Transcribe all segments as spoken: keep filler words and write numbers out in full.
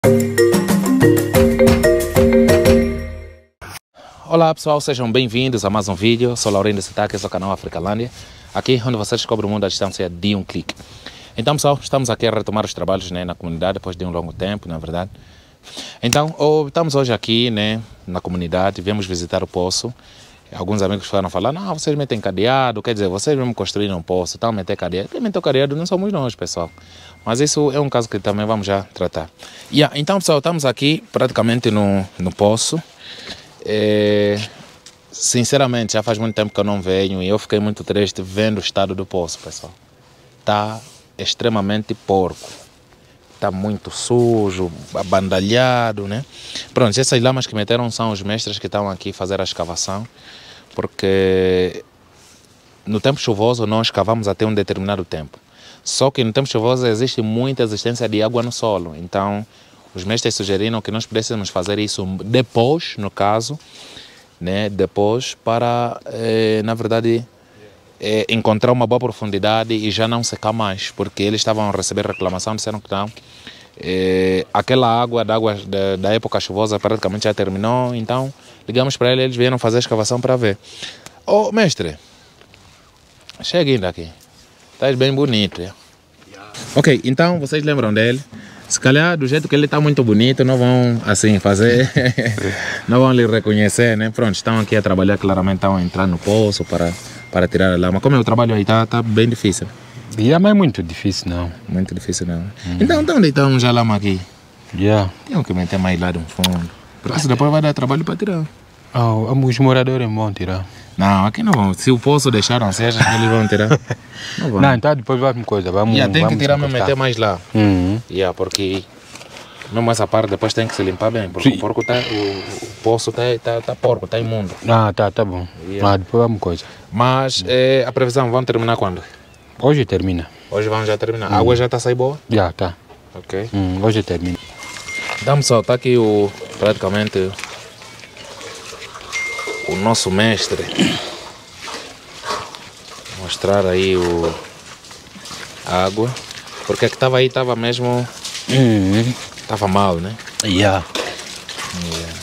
Olá pessoal, sejam bem-vindos a mais um vídeo. Sou Laurindo Sitaque, esse é o canal Africalândia, aqui onde você descobre o mundo à distância de um clique. Então pessoal, estamos aqui a retomar os trabalhos, né, na comunidade depois de um longo tempo, na verdade. Então, oh, estamos hoje aqui, né, na comunidade, viemos visitar o poço. Alguns amigos foram falar, não, vocês metem cadeado, quer dizer, vocês mesmo construíram um poço, tal, meter cadeado. Quem meteu cadeado não somos nós, pessoal. Mas isso é um caso que também vamos já tratar. Yeah, então pessoal, estamos aqui praticamente no, no poço. É, sinceramente, já faz muito tempo que eu não venho e eu fiquei muito triste vendo o estado do poço, pessoal. Está extremamente porco. Está muito sujo, abandalhado, né? Pronto, essas lamas que meteram são os mestres que estão aqui a fazer a escavação, porque no tempo chuvoso nós escavamos até um determinado tempo. Só que no tempo chuvoso existe muita existência de água no solo, então os mestres sugeriram que nós pudéssemos fazer isso depois, no caso, né? Depois para, eh, na verdade, É, encontrar uma boa profundidade e já não secar mais, porque eles estavam a receber reclamação, disseram que não. É, aquela água, da, água da, da época chuvosa praticamente já terminou, então ligamos para eles, eles vieram fazer a escavação para ver. Ô oh, mestre, chega ainda aqui, estás bem bonito. É? Ok, então vocês lembram dele? Se calhar do jeito que ele está muito bonito, não vão assim fazer, não vão lhe reconhecer, né? Pronto, estão aqui a trabalhar, claramente estão a entrar no poço para, para tirar a lama. Como é o trabalho aí? Está tá bem difícil. Yeah, mas é muito difícil não. Muito difícil não. Hum. Então, então onde estamos a lama aqui? Yeah. Tem que meter mais lá no fundo. Porque isso depois vai dar trabalho para tirar. Oh, os moradores vão tirar. Não, aqui não vão. Se o poço deixaram, seja, eles vão tirar. Não, vão. Não, então depois vai uma coisa. Vamos, yeah, tem vamos que tirar e meter mais lá. Uhum. Yeah, porque mesmo essa parte depois tem que se limpar bem. Porque Sim. o porco tá, o, o poço está tá, tá porco, está imundo. Ah, tá, tá bom. Yeah. Ah, depois vamos coisa. Mas é, a previsão, vamos terminar quando? Hoje termina. Hoje vamos já terminar. Uhum. A água já está a sair boa? Já, tá. Ok. Uhum, hoje termina. Então pessoal, está aqui o, praticamente o nosso mestre. Mostrar aí o, a água. Porque a que estava aí estava mesmo... Estava uhum. mal, né? Yeah. Yeah,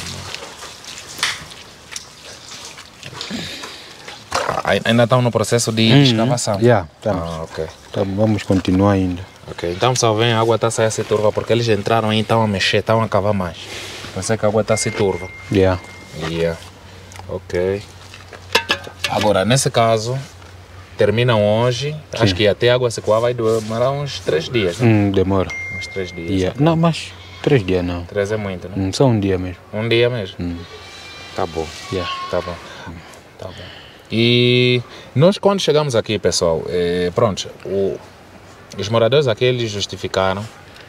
mal. Ainda estão no processo de uhum. escavação? Yeah, ah, ok. Então, vamos continuar ainda. Ok, então só vem, a água está a sair se turva, porque eles entraram aí e estão a mexer, estão a cavar mais. Pensei que a água está a se turva. Yeah. Yeah. Ok. Agora, nesse caso, terminam hoje. Sim. Acho que até a água secar vai demorar uns três dias, né? Hum, demora. Uns três dias. Yeah. Não, mas três dias não. Três é muito, né? Hum, só um dia mesmo. Um dia mesmo? Hum. Tá bom. Yeah. Tá bom. Hum. Tá bom. E nós quando chegamos aqui, pessoal, é, pronto, o, os moradores aqui eles justificaram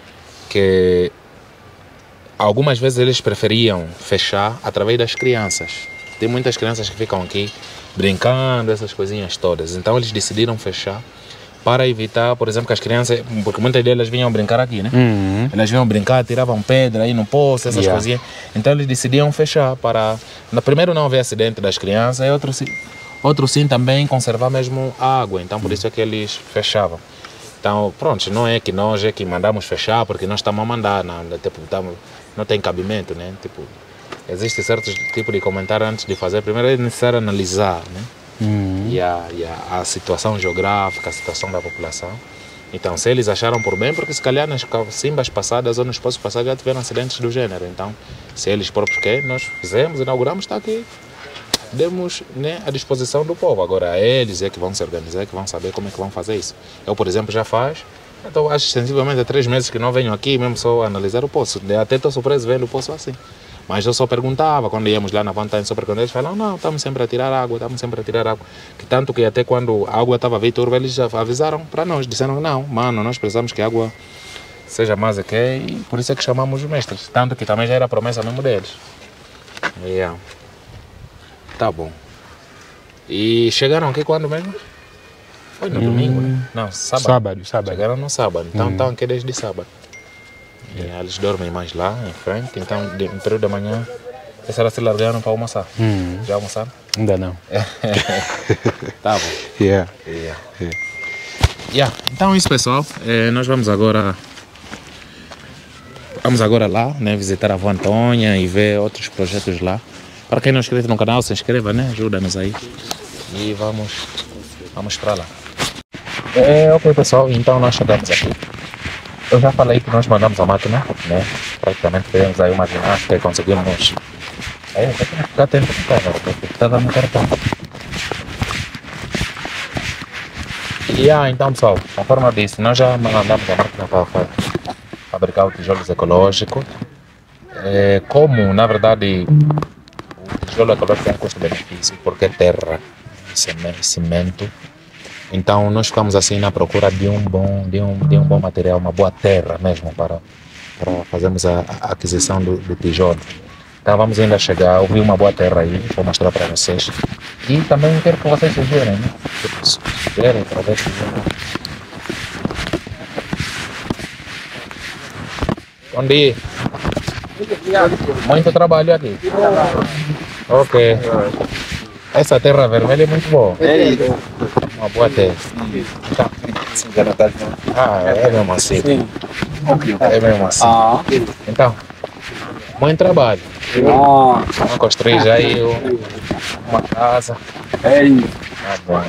que algumas vezes eles preferiam fechar através das crianças. Tem muitas crianças que ficam aqui brincando, essas coisinhas todas. Então eles decidiram fechar para evitar, por exemplo, que as crianças, porque muitas delas vinham brincar aqui, né? Uhum. Elas vinham brincar, tiravam pedra aí no poço, essas yeah. coisinhas. Então eles decidiram fechar para, primeiro não haver acidente das crianças e outro, outro sim também conservar mesmo a água. Então por isso é que eles fechavam. Então pronto, não é que nós é que mandamos fechar porque nós estamos a mandar, não, tipo, estamos, não tem cabimento, né? Tipo, existe certo tipo de comentário antes de fazer. Primeiro é necessário analisar, né? Uhum. E, a, e a, a situação geográfica, a situação da população. Então, se eles acharam por bem, porque se calhar nas cimbas passadas ou nos poços passados já tiveram acidentes do gênero. Então, se eles próprios querem, nós fizemos, inauguramos, está aqui. Demos, né, à disposição do povo. Agora, eles é que vão se organizar, é que vão saber como é que vão fazer isso. Eu, por exemplo, já faz. Então, acho sensivelmente há três meses que não venho aqui, mesmo só analisar o poço. Até estou surpreso vendo o poço assim. Mas eu só perguntava, quando íamos lá na vantagem, só perguntava, eles falavam, não, estamos sempre a tirar água, estamos sempre a tirar água. Que tanto que até quando a água estava a vir turva, eles já avisaram para nós, disseram, não, mano, nós precisamos que a água seja mais aqui, e por isso é que chamamos os mestres. Tanto que também já era a promessa mesmo deles. Yeah. Tá bom. E chegaram aqui quando mesmo? Foi no hum, domingo, né? Não, sábado. Sábado, sábado. Chegaram no sábado, então hum. estão aqui desde sábado. E eles dormem mais lá em frente, então no período da manhã eles será se largaram para almoçar. Hum. Já almoçaram? Ainda não. Tá bom. Yeah. Yeah. Yeah. Yeah. Então é isso, pessoal. É, nós vamos agora Vamos agora lá, né, visitar a avó Antônia e ver outros projetos lá. Para quem não é inscrito no canal, se inscreva, né? Ajuda-nos aí. E vamos, vamos para lá. É, ok, pessoal, então nós chegamos aqui. Eu já falei que nós mandamos a máquina, né? Praticamente fizemos aí uma ginástica e conseguimos. Aí, eu tenho que ficar atento com o câmera, porque está dando cartão. E ah, então, pessoal, conforme eu disse, nós já mandamos a máquina para fabricar o tijolos ecológico. É, como, na verdade, o tijolo ecológico tem um custo-benefício, porque é terra, cimento. Então, nós ficamos assim na procura de um bom, de um, de um bom material, uma boa terra mesmo, para, para fazermos a, a aquisição do, do tijolo. Então, vamos ainda chegar, eu vi uma boa terra aí, vou mostrar para vocês. E também quero que vocês sugerem, né? Sugerem para ver se... Bom dia. Muito trabalho aqui. Ok. Essa terra vermelha é muito boa. Uma boa terra. Tá. Ah, é mesmo assim. É mesmo assim. Então, muito trabalho. Vamos construir já aí uma casa. Tá bom.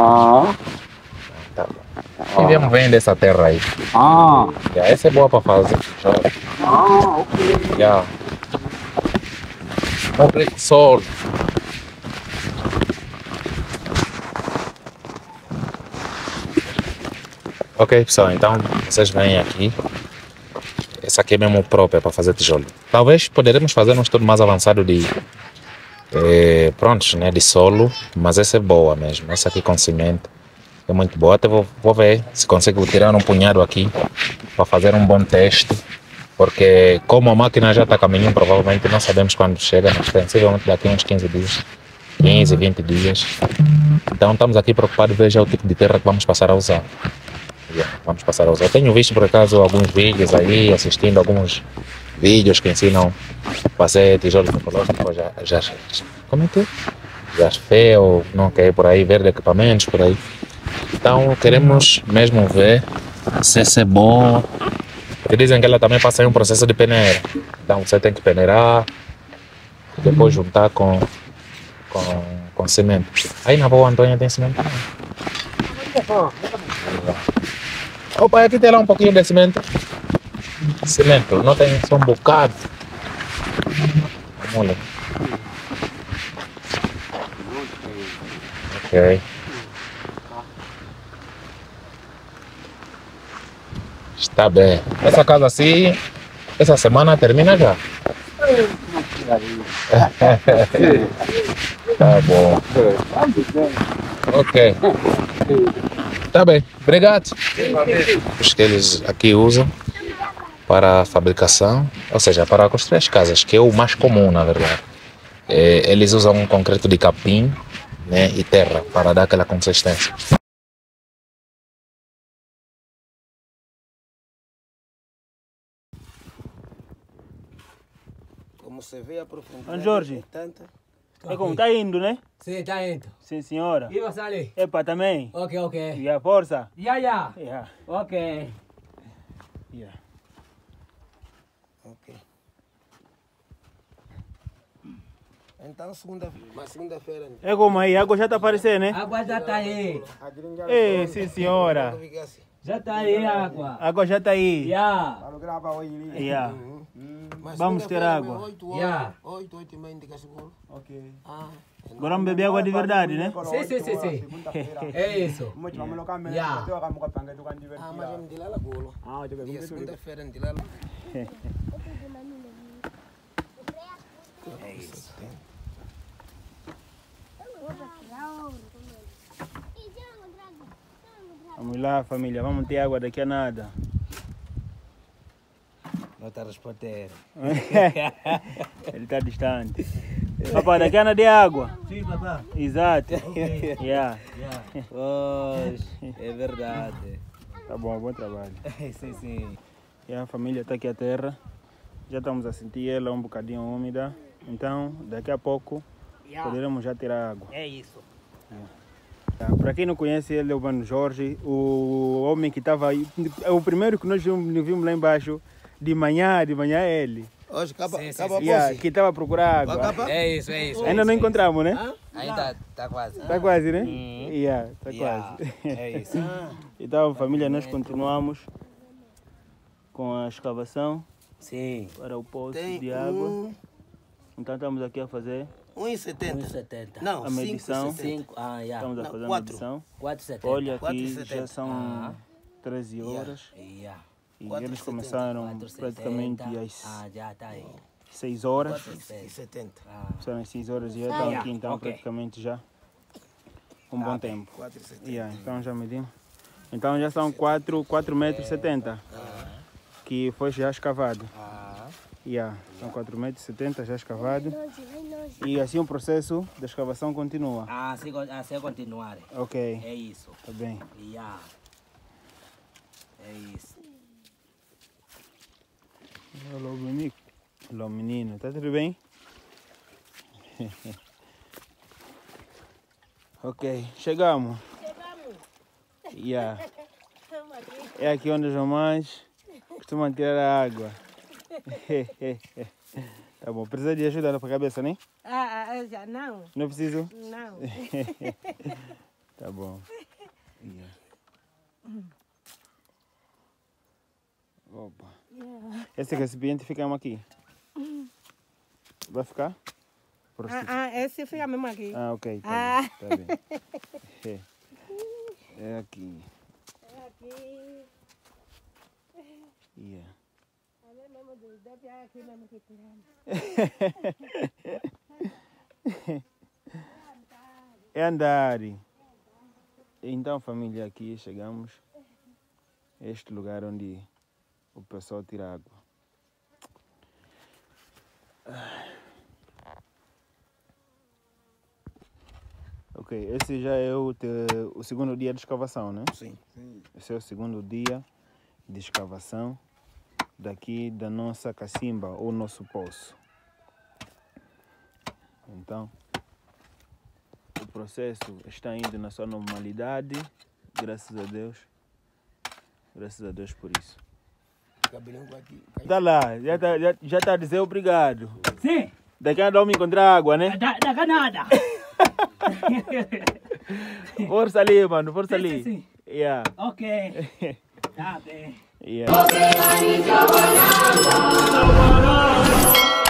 Tá bom. E viemos vender essa terra aí. Ah. Yeah, essa é boa para fazer. Ah, ok. Yeah. Ok, sol. Ok, pessoal, então vocês vêm aqui. Essa aqui é mesmo própria para fazer tijolo. Talvez poderemos fazer um estudo mais avançado de eh, prontos, né, de solo, mas essa é boa mesmo. Essa aqui com cimento é muito boa. Até vou, vou ver se consigo tirar um punhado aqui para fazer um bom teste, porque como a máquina já está a caminho, provavelmente não sabemos quando chega, mas possivelmente daqui a uns quinze dias, quinze, vinte dias. Então estamos aqui preocupados em ver já o tipo de terra que vamos passar a usar. Yeah, vamos passar a usar. Eu tenho visto por acaso alguns vídeos aí, assistindo alguns vídeos que ensinam a fazer tijolos ecológicos, já, já, como é que é? Já feio, não quer por aí, ver de equipamentos por aí. Então queremos mesmo ver se esse é bom, porque dizem que ela também passa em um processo de peneira. Então você tem que peneirar, depois juntar com, com, com cimento. Aí na avó Antônia tem cimento também. Opa, aqui tem lá um pouquinho de cimento. Cimento, não tem só um bocado. Vamos lá. Ok. Está bem. Essa casa assim, essa semana termina já. Tá bom. Ok. Tá bem, obrigado. Os que eles aqui usam para a fabricação, ou seja, para construir as casas, que é o mais comum, na verdade. É, eles usam um concreto de capim, né, e terra para dar aquela consistência. Como você vê a profundidade. Ô, Jorge. É tanta. É como tá indo, né? Sim, tá indo. Sim, senhora. E você ali? Epa, também. Ok, ok. E a força? Ya, ya. Yeah. Ok. Yeah. Ok. Então, segunda, mas segunda-feira. É como aí, a água já tá aparecendo, né? A água já tá aí. Ei, sim, senhora. Já tá aí a água. A água já tá aí. Ya. Yeah. Mas Vamos ter segunda-feira, água. oito Yeah. horas, oito, oito e meia, indica seguro. Ok. Ah, Agora vamos beber água de verdade, né? Sim, sim, sim, sim. É isso. Ya. ah mas é me lá golo. Dia segunda-feira, me lá. É isso. Vamos lá, família. Vamos ter água daqui a nada. Não está respondendo. Ele tá distante. Papá, daqui a nada é água. Sim, papá. Exato. Ok. Yeah. Ya. Pois, é verdade. Tá bom, bom trabalho. Sim, sim. E a família está aqui a terra. Já estamos a sentir ela um bocadinho úmida. Então, daqui a pouco, poderemos já tirar água. É isso. Para quem não conhece, ele é o Mano Jorge, o homem que estava aí. É o primeiro que nós vimos, vimos lá embaixo, De manhã, de manhã é ele. Hoje acaba, Sim, sim, acaba sim. Yeah, a que estava a procurar água. Acaba? É isso, é isso. Ainda não encontramos, né? Ainda tá quase. Está quase, né? Uhum. Yeah, está Yeah, quase. é isso. Então, família, nós continuamos com a escavação Sim. para o poço Tem de água. um, Então, estamos aqui a fazer um e setenta. um e setenta. Não, A cinco medição. e setenta. cinco. Ah, já. Estamos a Não, fazer a quatro. medição. quatro e setenta. Olha, quatro e aqui setenta. já são Ah. treze horas. Já. E quatro e eles setenta. começaram quatro e praticamente setenta. às Ah, já tá aí. seis horas. quatro e setenta. Ah, Começaram às seis horas e já estão Yeah, aqui, então, ok. praticamente já um bom tempo. quatro e setenta. Yeah, então já medimos. Então já são quatro metros e setenta que foi já escavado. ah, Yeah, são quatro metros e setenta já escavado. E assim o processo da escavação continua. ah, assim, con- assim continuar. Ok, É isso. tá bem. Já. É isso. Alô, menino. Alô, menino. Tá tudo bem? Ok, chegamos. Chegamos. Yeah. Estamos aqui. É aqui onde os mamães costumam tirar a água. Tá bom, precisa de ajuda para a cabeça, né? Ah, ah, já não, Não preciso? não. Tá bom. Yeah. Opa. Yeah. Esse recipiente fica aqui. Vai ficar? Por Ah, ah, esse fica mesmo aqui. Ah, ok. Tá Ah. bem. Tá bem. É aqui. É aqui. Yeah. Ali mesmo, deve aqui mesmo que tiramos. É andar. Então, família, aqui chegamos a este lugar onde o pessoal tira água. Ok, esse já é o, te, o segundo dia de escavação, né? Sim. Esse é o segundo dia de escavação daqui da nossa cacimba ou nosso poço. Então, o processo está indo na sua normalidade, graças a Deus. Graças a Deus por isso. Cabelinho aqui. Tá lá, já tá, já, já tá a dizer obrigado. Sim, Daqui a pouco me encontrar água, né? da, da Canadá. Força ali, mano, força Sim, ali. sim, sim. Yeah. Ok. Tá bem. Yeah.